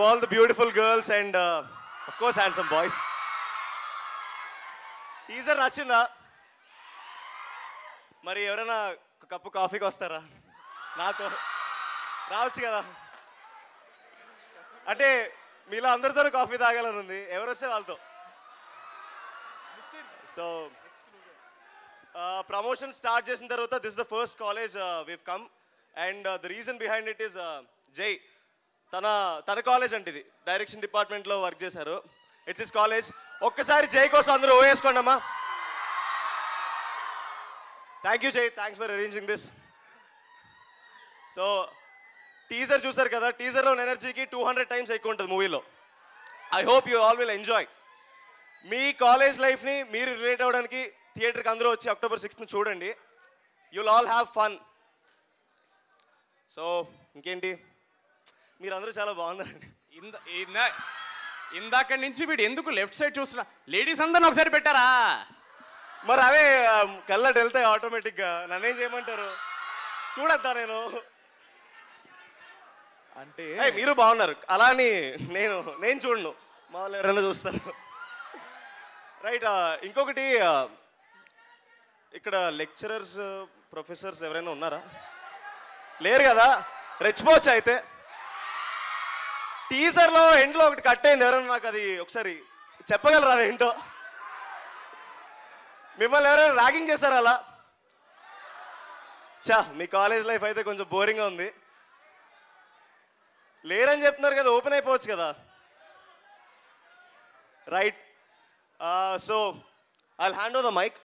all the beautiful girls and of course handsome boys. Teaser నచ్చిందా? మరి ఎవరైనా cup కాఫీకి వస్తారా నాతో? రావచ్చు కదా. అంటే మీలో అందరితో కాఫీ తాగాలని ఉంది, ఎవరు వస్తే వాళ్ళతో. సో ప్రమోషన్ స్టార్ట్ చేసిన తర్వాత this is the first college we've come and the reason behind it is Jai. తన కాలేజ్ అంటే ఇది డైరెక్షన్ డిపార్ట్మెంట్లో వర్క్ చేశారు. It's his college. ఒక్కసారి జై కోసం అందరూ ఓవేసుకోండి అమ్మా. Thank you Jai, thanks for arranging this. So teaser చూసారు కదా, టీజర్లో ఎనర్జీకి 200 టైమ్స్ ఎక్కువ ఉంటుంది మూవీలో. I hope you all will enjoy. మీ కాలేజ్ లైఫ్ని మీరు రిలేట్ అవ్వడానికి థియేటర్కి అందరూ వచ్చి October 6th చూడండి. You'll all have fun. So ఇంకేంటి, మీరందరూ చాలా బాగున్నారండి. ఇందాక నుంచి వీడు ఎందుకు లెఫ్ట్ సైడ్ చూస్తున్నా? లేడీస్ అందరిని ఒకసారి పెట్టారా? మరి అవే కళ్ళට వెళ్తాయి ఆటోమేటిక్గా. నన్నేం చేయమంటారు? చూడద్దా నేను? అంటే మీరు బాగున్నారు అలా అని నేను చూడను, మా వాళ్ళు ఎవరైనా చూస్తారు. రైట్. ఇంకొకటి, ఇక్కడ లెక్చరర్స్ ప్రొఫెసర్స్ ఎవరైనా ఉన్నారా? లేరు కదా, రెచ్చిపోవచ్చు. అయితే టీజర్లో ఎండ్లో ఒకటి కట్ అయింది, ఎవరైనా నాకు అది ఒకసారి చెప్పగలరా? అది ఏంటో? మిమ్మల్ని ఎవరైనా ర్యాగింగ్ చేశారా అలా? మీ కాలేజ్ లైఫ్ అయితే కొంచెం బోరింగ్గా ఉంది. లేరని చెప్తున్నారు కదా, ఓపెన్ అయిపోవచ్చు కదా. Right. So I'll hand over the mic.